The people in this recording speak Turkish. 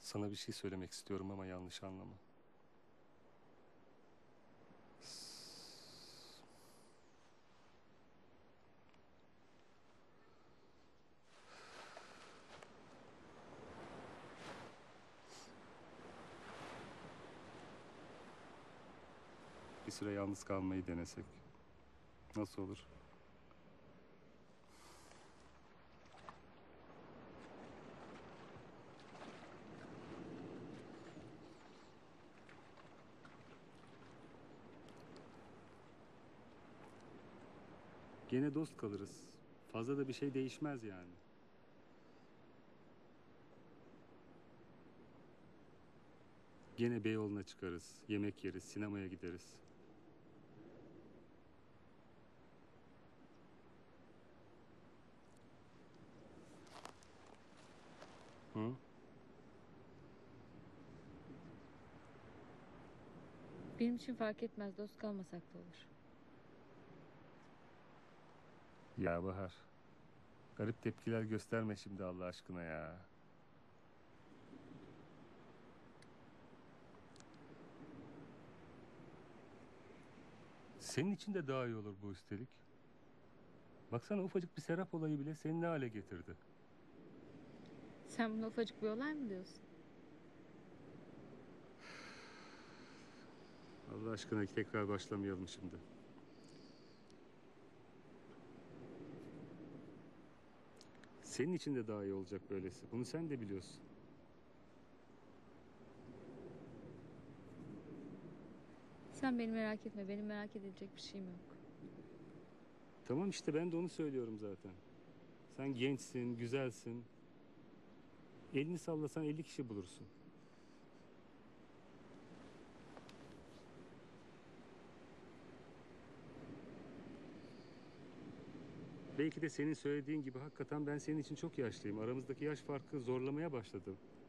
Sana bir şey söylemek istiyorum ama yanlış anlama. Bir süre yalnız kalmayı denesek. Nasıl olur? Gene dost kalırız. Fazla da bir şey değişmez yani. Gene Beyoğlu'na çıkarız, yemek yeriz, sinemaya gideriz. Hı? Benim için fark etmez, dost kalmasak da olur. Ya Bahar, garip tepkiler gösterme şimdi Allah aşkına ya. Senin için de daha iyi olur bu üstelik. Baksana ufacık bir Serap olayı bile seni ne hale getirdi. Sen buna ufacık bir olay mı diyorsun? Allah aşkına tekrar başlamayalım şimdi. Senin için de daha iyi olacak böylesi. Bunu sen de biliyorsun. Sen beni merak etme, benim merak edilecek bir şeyim yok. Tamam işte ben de onu söylüyorum zaten. Sen gençsin, güzelsin. Elini sallasan 50 kişi bulursun. Belki de senin söylediğin gibi hakikaten ben senin için çok yaşlıyım. Aramızdaki yaş farkı zorlamaya başladı.